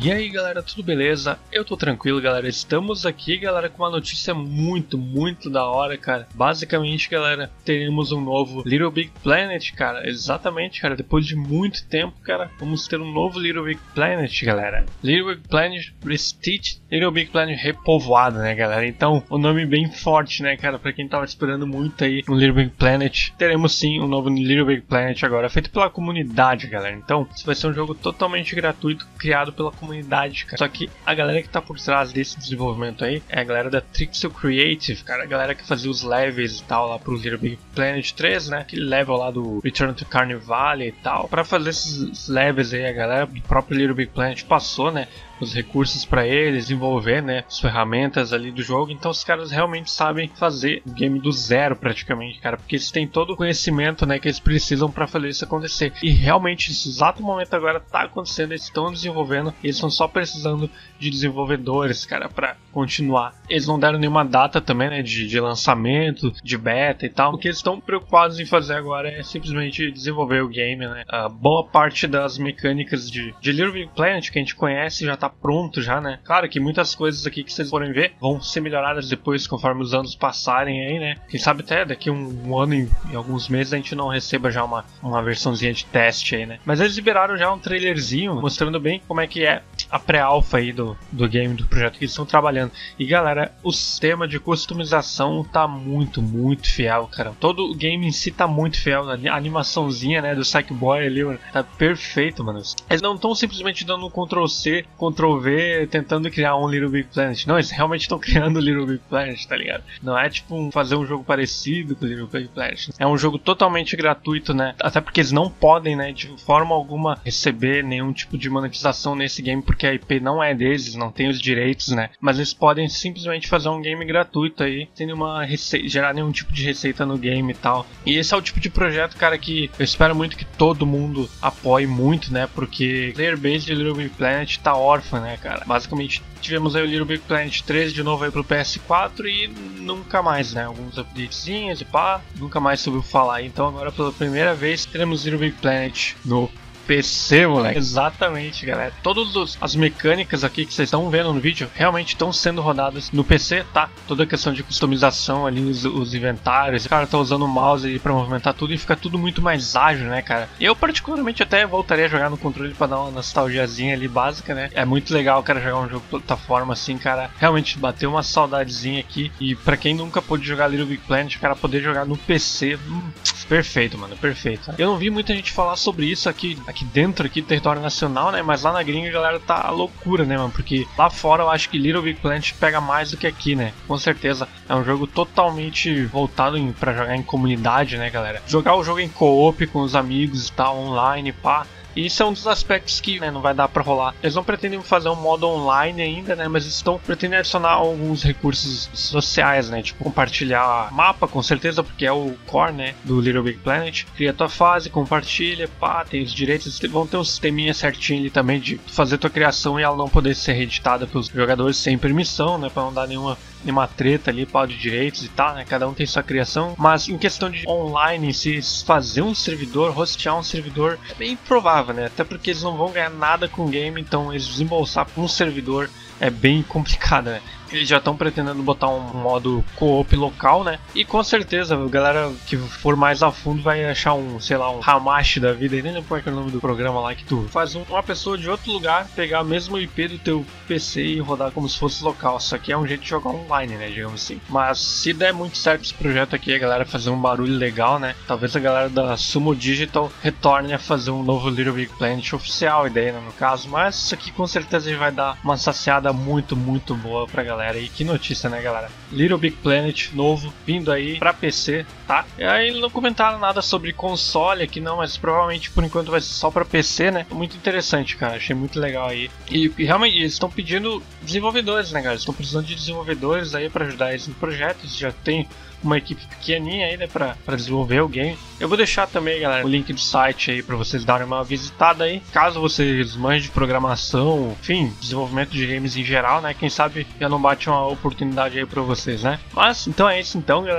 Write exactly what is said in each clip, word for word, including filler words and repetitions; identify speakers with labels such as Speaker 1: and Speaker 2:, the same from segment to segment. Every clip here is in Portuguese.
Speaker 1: E aí galera, tudo beleza? Eu tô tranquilo galera, estamos aqui galera com uma notícia muito, muito da hora cara. Basicamente galera, teremos um novo Little Big Planet cara, exatamente cara, depois de muito tempo cara, vamos ter um novo Little Big Planet galera. Little Big Planet Restitch, Little Big Planet repovoado né galera, então o nome bem forte né cara, pra quem tava esperando muito aí um Little Big Planet, teremos sim um novo Little Big Planet agora, feito pela comunidade galera, então isso vai ser um jogo totalmente gratuito, criado pela comunidade. Cara. Só que a galera que tá por trás desse desenvolvimento aí é a galera da Trixel Creative, cara, a galera que fazia os levels e tal lá pro Little Big Planet três, né, aquele level lá do Return to Carnival e tal. Pra fazer esses levels aí, a galera do próprio Little Big Planet passou, né, os recursos para eles, desenvolver, né, as ferramentas ali do jogo, então os caras realmente sabem fazer o game do zero praticamente, cara, porque eles têm todo o conhecimento, né, que eles precisam para fazer isso acontecer, e realmente esse exato momento agora tá acontecendo, eles estão desenvolvendo, eles estão só precisando de desenvolvedores, cara, para continuar. Eles não deram nenhuma data também, né, de, de lançamento, de beta e tal, o que eles estão preocupados em fazer agora é simplesmente desenvolver o game, né, a boa parte das mecânicas de, de Little Big Planet que a gente conhece já tá pronto já, né? Claro que muitas coisas aqui que vocês forem ver vão ser melhoradas depois, conforme os anos passarem aí, né? Quem sabe até daqui um, um ano e, e alguns meses a gente não receba já uma, uma versãozinha de teste aí, né? Mas eles liberaram já um trailerzinho mostrando bem como é que é a pré-alpha aí do, do game, do projeto que eles estão trabalhando. E galera, o sistema de customização tá muito, muito fiel, cara. Todo o game em si tá muito fiel. A animaçãozinha, né, do Sackboy ali, mano, tá perfeito, mano. Eles não estão simplesmente dando um control C, control V, tentando criar um Little Big Planet. Não, eles realmente estão criando o Little Big Planet, tá ligado? Não é tipo um, fazer um jogo parecido com o Little Big Planet. É um jogo totalmente gratuito, né? Até porque eles não podem, né, de forma alguma receber nenhum tipo de monetização nesse game, porque a I P não é deles, não tem os direitos, né? Mas eles podem simplesmente fazer um game gratuito aí, sem nenhuma receita, gerar nenhum tipo de receita no game e tal. E esse é o tipo de projeto, cara, que eu espero muito que todo mundo apoie muito, né? Porque a player base de Little Big Planet tá órfã, né, cara? Basicamente tivemos aí o Little Big Planet três de novo aí pro P S quatro e nunca mais, né? Alguns updatezinhos e pá, nunca mais soube falar. Então agora pela primeira vez teremos Little Big Planet no P C, moleque. Exatamente, galera. Todas as mecânicas aqui que vocês estão vendo no vídeo realmente estão sendo rodadas no P C, tá? Toda a questão de customização ali, os, os inventários. O cara tá usando o mouse ali pra movimentar tudo e fica tudo muito mais ágil, né, cara? Eu, particularmente, até voltaria a jogar no controle pra dar uma nostalgiazinha ali básica, né? É muito legal o cara jogar um jogo de plataforma assim, cara. Realmente bateu uma saudadezinha aqui. E pra quem nunca pôde jogar Little Big Planet, o cara poder jogar no P C. Hum, perfeito, mano, perfeito. Eu não vi muita gente falar sobre isso aqui. aqui dentro aqui do território nacional, né, mas lá na gringa a galera tá a loucura, né, mano, porque lá fora eu acho que Little Big Planet pega mais do que aqui, né, com certeza é um jogo totalmente voltado em, pra jogar em comunidade, né, galera, jogar o jogo em co-op com os amigos e tal, online, pá. E isso é um dos aspectos que, né, não vai dar pra rolar. Eles não pretendem fazer um modo online ainda, né, mas estão pretendendo adicionar alguns recursos sociais, né, tipo compartilhar mapa, com certeza, porque é o core, né, do Little Big Planet. Cria tua fase, compartilha, pá, tem os direitos, vão ter um sisteminha certinho ali também de fazer tua criação e ela não poder ser reeditada pelos jogadores sem permissão, né, pra não dar nenhuma nenhuma treta ali, pau de direitos e tal, né? Cada um tem sua criação. Mas em questão de online, se fazer um servidor, hostear um servidor, é bem provável, né? Até porque eles não vão ganhar nada com o game, então eles desembolsar por um servidor é bem complicado, né? Eles já estão pretendendo botar um modo co-op local, né? E com certeza, a galera que for mais a fundo vai achar um, sei lá, um Hamashi da vida. Eu nem lembro qual é, que é o nome do programa lá, que tu faz um, uma pessoa de outro lugar pegar a mesma I P do teu P C e rodar como se fosse local. Só que é um jeito de jogar online, né? Digamos assim. Mas se der muito certo esse projeto aqui, a galera fazer um barulho legal, né? Talvez a galera da Sumo Digital retorne a fazer um novo Little Big Planet oficial, ideia, né, no caso. Mas isso aqui com certeza vai dar uma saciada muito, muito boa pra galera. E que notícia, né, galera? Little Big Planet novo vindo aí pra P C, tá? E aí não comentaram nada sobre console aqui não, mas provavelmente por enquanto vai ser só pra P C, né? Muito interessante, cara, achei muito legal aí. E, e realmente eles estão pedindo desenvolvedores, né, galera? Eles estão precisando de desenvolvedores aí pra ajudar eles no projeto. Eles já tem uma equipe pequenininha aí, né, pra, pra desenvolver o game. Eu vou deixar também, galera, o link do site aí pra vocês darem uma visitada aí. Caso vocês manjem de programação, enfim, desenvolvimento de games em geral, né, quem sabe já não bate uma oportunidade aí pra vocês, né. Mas, então é isso então, galera.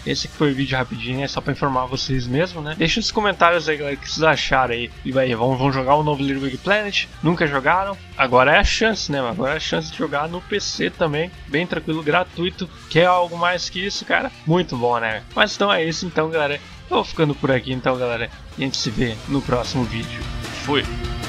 Speaker 1: Esse aqui foi o vídeo rapidinho, é só pra informar vocês mesmo, né? Deixa nos comentários aí, galera, o que vocês acharam aí. E aí, vão, vão jogar o novo Little Big Planet? Nunca jogaram? Agora é a chance, né? Agora é a chance de jogar no P C também, bem tranquilo, gratuito. Quer algo mais que isso, cara? Muito bom, né? Mas então é isso, então, galera. Eu vou ficando por aqui, então, galera. E a gente se vê no próximo vídeo. Fui!